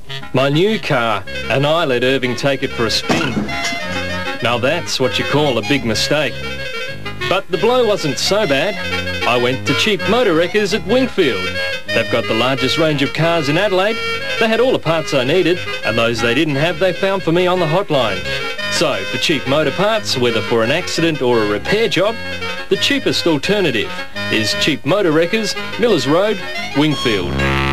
My new car, and I let Irving take it for a spin. Now that's what you call a big mistake. But the blow wasn't so bad. I went to Cheap Motor Wreckers at Wingfield. They've got the largest range of cars in Adelaide. They had all the parts I needed, and those they didn't have they found for me on the hotline. So, for cheap motor parts, whether for an accident or a repair job, the cheapest alternative is Cheap Motor Wreckers, Millers Road, Wingfield.